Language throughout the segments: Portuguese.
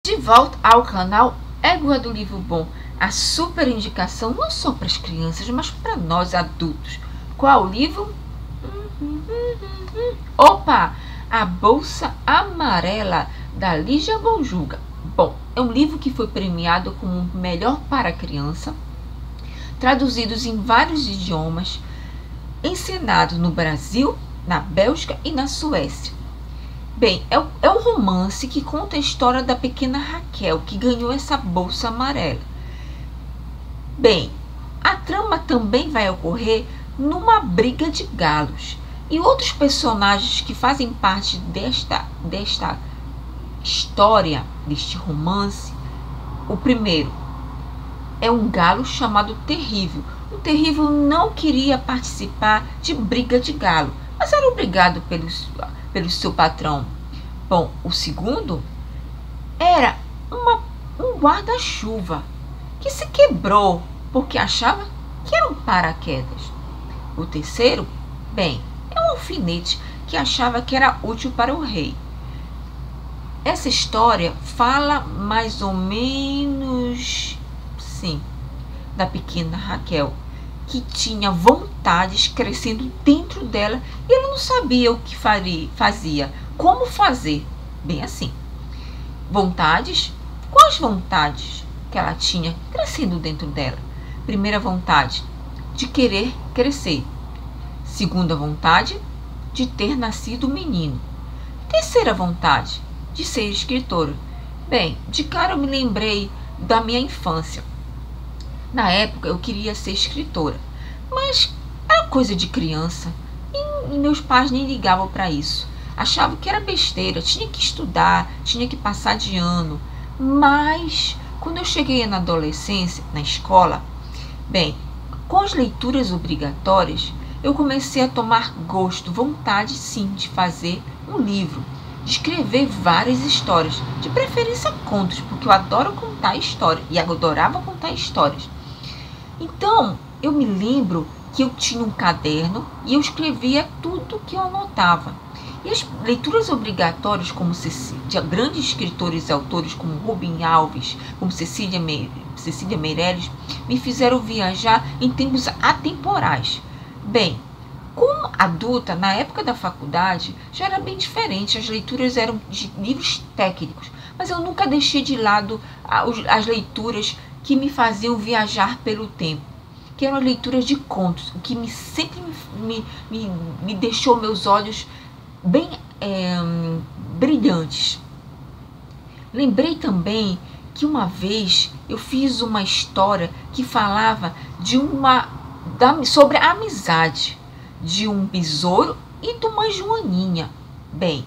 De volta ao canal Égua do Livro Bom, a super indicação não só para as crianças, mas para nós adultos. Qual livro? Opa! A Bolsa Amarela, da Lígia Bonjuga. Bom, é um livro que foi premiado como melhor para criança, traduzidos em vários idiomas, encenado no Brasil, na Bélgica e na Suécia. Bem, é um romance que conta a história da pequena Raquel, que ganhou essa bolsa amarela. Bem, a trama também vai ocorrer numa briga de galos. E outros personagens que fazem parte desta história, deste romance. O primeiro é um galo chamado Terrível. O Terrível não queria participar de briga de galo, mas era obrigado pelo seu patrão. Bom, o segundo era um guarda-chuva que se quebrou porque achava que era um paraquedas. O terceiro, bem, é um alfinete que achava que era útil para o rei. Essa história fala mais ou menos, sim, da pequena Raquel, que tinha vontades crescendo dentro dela e ela não sabia o que fazia, como fazer. Bem assim. Vontades? Quais vontades que ela tinha crescendo dentro dela? Primeira vontade, de querer crescer. Segunda vontade, de ter nascido menino. Terceira vontade, de ser escritora. Bem, de cara eu me lembrei da minha infância. Na época eu queria ser escritora, mas era coisa de criança e meus pais nem ligavam para isso. Achavam que era besteira, tinha que estudar, tinha que passar de ano. Mas quando eu cheguei na adolescência, na escola, bem, com as leituras obrigatórias, eu comecei a tomar gosto, vontade sim de fazer um livro, de escrever várias histórias, de preferência contos, porque eu adoro contar histórias e adorava contar histórias. Então, eu me lembro que eu tinha um caderno e eu escrevia tudo que eu anotava. E as leituras obrigatórias, como de grandes escritores e autores como Rubem Alves, como Cecília Meirelles, me fizeram viajar em tempos atemporais. Bem, como adulta, na época da faculdade, já era bem diferente. As leituras eram de livros técnicos, mas eu nunca deixei de lado as leituras que me faziam viajar pelo tempo, que eram leituras de contos, o que sempre me deixou meus olhos bem brilhantes. Lembrei também que uma vez eu fiz uma história que falava sobre a amizade de um besouro e de uma joaninha. Bem,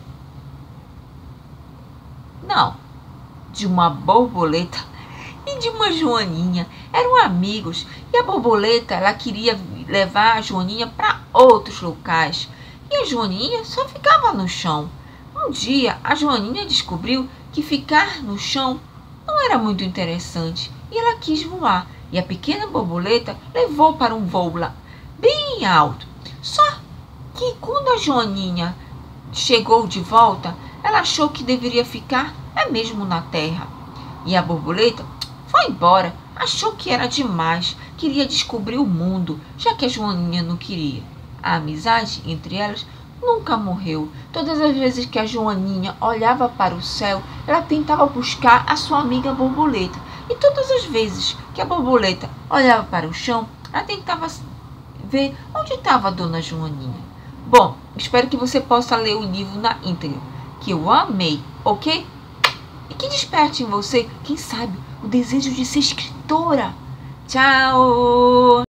não, de uma borboleta e de uma joaninha. Eram amigos e a borboleta ela queria levar a joaninha para outros locais e a joaninha só ficava no chão. Um dia a joaninha descobriu que ficar no chão não era muito interessante e ela quis voar, e a pequena borboleta levou para um voo lá bem alto. Só que quando a joaninha chegou de volta, ela achou que deveria ficar mesmo na terra, e a borboleta foi embora, achou que era demais, queria descobrir o mundo, já que a joaninha não queria. A amizade entre elas nunca morreu. Todas as vezes que a joaninha olhava para o céu, ela tentava buscar a sua amiga borboleta. E todas as vezes que a borboleta olhava para o chão, ela tentava ver onde estava a dona Joaninha. Bom, espero que você possa ler o livro na íntegra, que eu amei, ok? E que desperte em você, quem sabe, o desejo de ser escritora. Tchau!